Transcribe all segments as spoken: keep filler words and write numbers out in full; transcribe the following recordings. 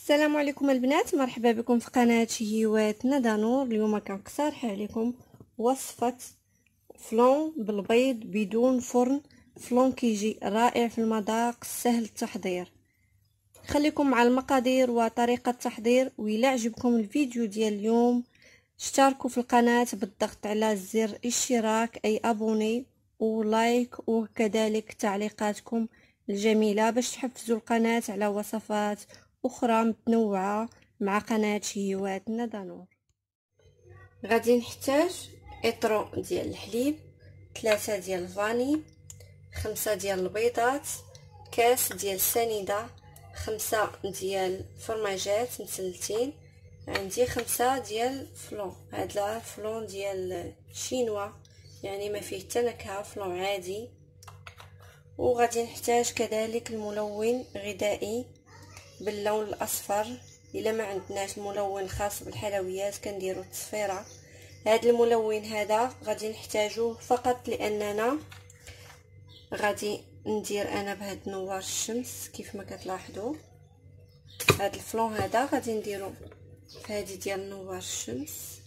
السلام عليكم البنات، مرحبا بكم في قناه شهيوات ندى نور. اليوم كنقترح عليكم وصفه فلون بالبيض بدون فرن. فلون كيجي رائع في المذاق، سهل التحضير. خليكم مع المقادير وطريقه التحضير. وإلا عجبكم الفيديو ديال اليوم اشتركوا في القناه بالضغط على زر اشتراك اي ابوني ولايك، وكذلك تعليقاتكم الجميله باش تحفزوا القناه على وصفات اخرى متنوعه مع قناه شهيوات ندى نور. غادي نحتاج اطرو ديال الحليب، ثلاثة ديال الفاني، خمسة ديال البيضات، كاس ديال السنيده، خمسة ديال فرماجات مثلثين، عندي خمسة ديال فلون. هذا فلون ديال شينوا يعني ما فيه حتى نكهه، فلون عادي. وغادي نحتاج كذلك الملون غذائي باللون الاصفر. الا ما عندناش الملون الخاص بالحلويات كنديروا التصفيره. هذا الملون هذا غادي نحتاجوه فقط لاننا غادي ندير انا بهاد نوار الشمس كيف ما كتلاحظوا. هذا الفلون هذا غادي نديرو في هذه ديال نوار الشمس،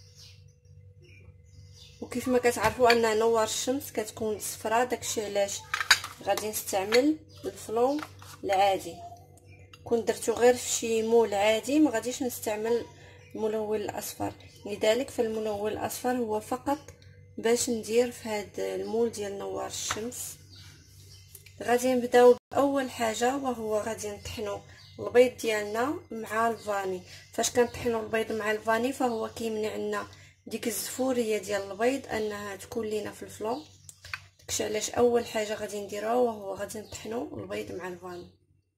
وكيف ما كتعرفوا ان نوار الشمس كتكون صفراء، داكشي علاش غادي نستعمل الفلون العادي. كون درتو غير في شي مول عادي ما غاديش نستعمل الملون الاصفر، لذلك فالملون الاصفر هو فقط باش ندير في هذا المول ديال نوار الشمس. غادي نبداو باول حاجه وهو غادي نطحنوا البيض ديالنا مع الفاني. فاش كنطحنوا البيض مع الفاني فهو كيمنع لنا ديك الزفوريه ديال البيض انها تكون لينا في الفلون. داكشي علاش اول حاجه غادي نديروها وهو غادي نطحنوا البيض مع الفاني.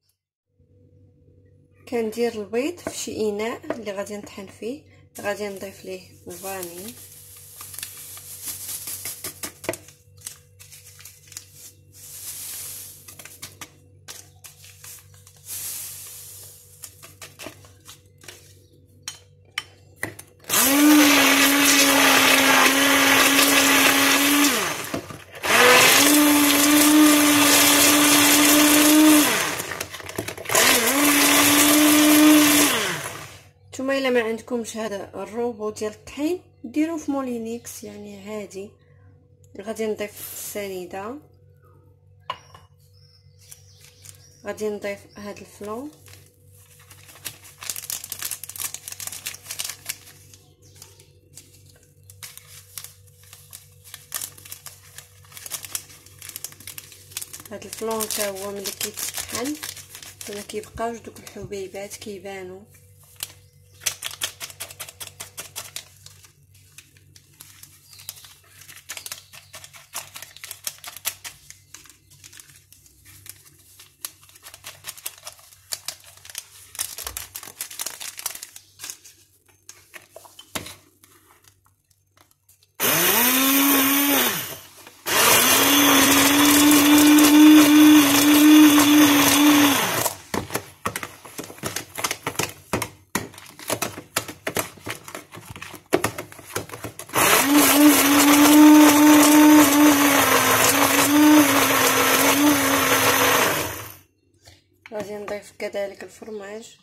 كندير البيض في شي اناء اللي غادي نطحن فيه، غادي نضيف ليه الفاني، نتوما الا ما عندكمش هذا الروبو ديال الطحين ديروه في مولينيكس يعني عادي. غادي نضيف السنيده، غادي نضيف هذا الفلون، هذا الفلون حتى هو ملي كيتطحن ما كيبقاوش دوك الحبيبات كيبانوا. غادي نضيف كذلك الفرماج،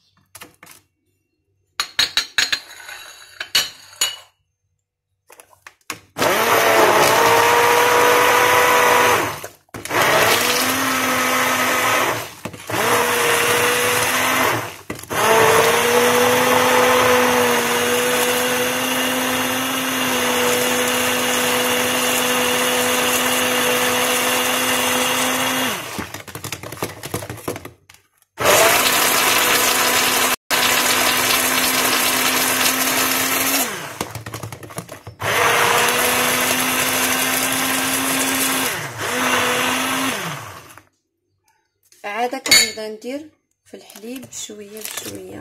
عاده كنبدا ندير في الحليب بشويه بشويه.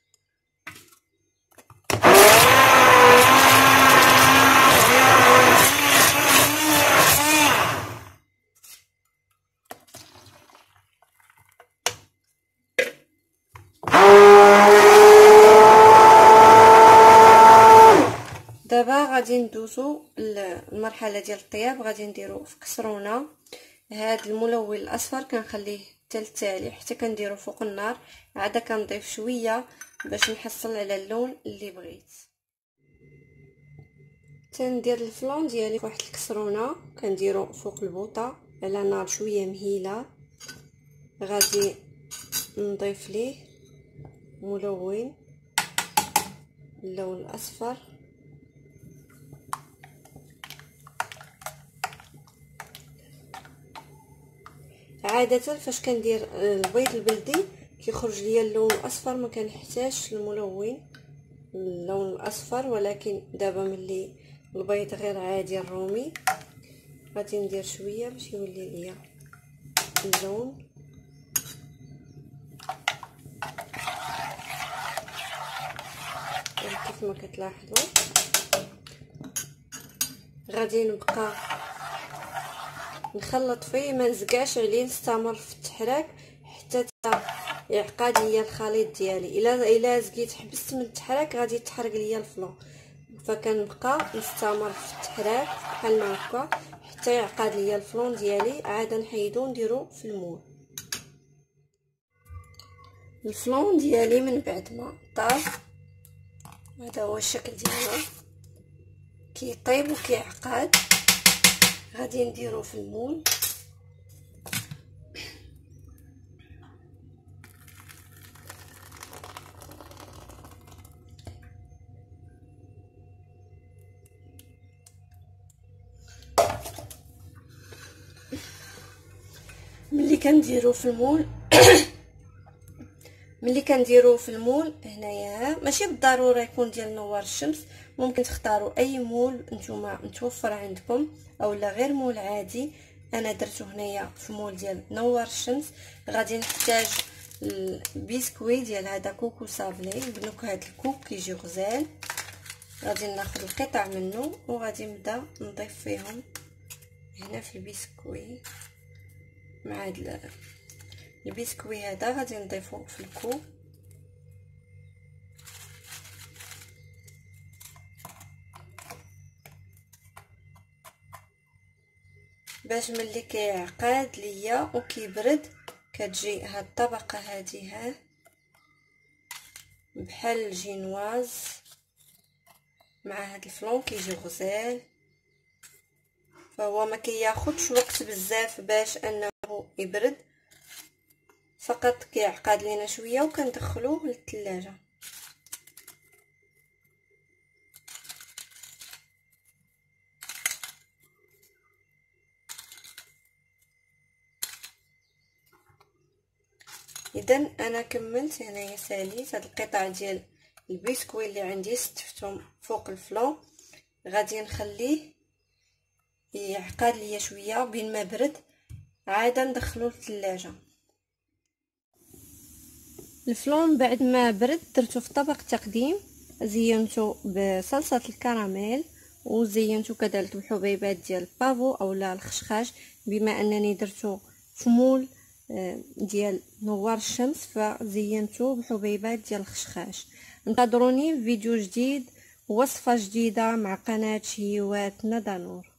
دابا غادي ندوزو المرحله ديال الطياب. غادي نديرو في كسرونه هذا الملون الاصفر كنخليه حتى التالي حتى كنديرو فوق النار. عاد كنضيف شويه باش نحصل على اللون اللي بغيت. تندير الفلون ديالي فواحد الكسرونه، كنديرو فوق البوطه على نار شويه مهيله. غادي نضيف ليه ملون اللون الاصفر، عاده فاش كندير البيض البلدي كيخرج ليا اللون الاصفر، ما كنحتاجش الملون اللون الاصفر. ولكن دابا ملي البيض غير عادي الرومي غادي ندير شويه باش يولي ليا اللون. كيف ما كتلاحظوا غادي نبقى نخلط فيه، ما نزكاش عليه، نستمر في التحراك حتى يعقد ليا الخليط ديالي. الا الا زكيت حبست من التحراك غادي يتحرق ليا الفلون، فكنبقى نستمر في التحراك بحال ما هكا حتى يعقد ليا الفلون ديالي. عاد نحيدو نديرو في المول. الفلون ديالي من بعد ما طاب هذا هو الشكل ديالو، كيطيب وكيعقد. غادي نديرو في المول. ملي كنديرو في المول ملي كنديرو في المول هنايا ماشي بالضروره يكون ديال نوار الشمس، ممكن تختاروا اي مول نتوما متوفر عندكم اولا غير مول عادي. انا درتو هنايا في مول ديال نوار الشمس. غادي نحتاج البسكوي ديال هذا كوكو سافلي بنكهه الكوك كيجي غزال. غادي ناخذ القطع منه وغادي نبدا نضيف فيهم هنا في البسكوي. مع هاد البسكوي هذا غادي نضيفو في الكوب. باش ملي كيعقد ليا وكيبرد كتجي هاد الطبقه هادي ها بحال الجينواز مع هاد الفلون كيجي غزال. فهو ما كياخذش وقت بزاف باش انه يبرد، فقط كيعقد لينا شويه وكندخلوه للثلاجه. اذا انا كملت هنايا ساليت هاد القطع ديال البسكوي اللي عندي ستفتهم فوق الفلون. غادي نخليه يعقد ليا شويه بين ما برد عاد ندخلو للثلاجه. الفلون بعد ما برد درتو في طبق تقديم، زينته بصلصه الكراميل وزينته كذلك بحبيبات ديال البافو اولا الخشخاش. بما انني درتو في مول ديال نوار الشمس فزينته بحبيبات ديال الخشخاش. انتظروني في فيديو جديد ووصفه جديده مع قناه شهيوات ندى نور.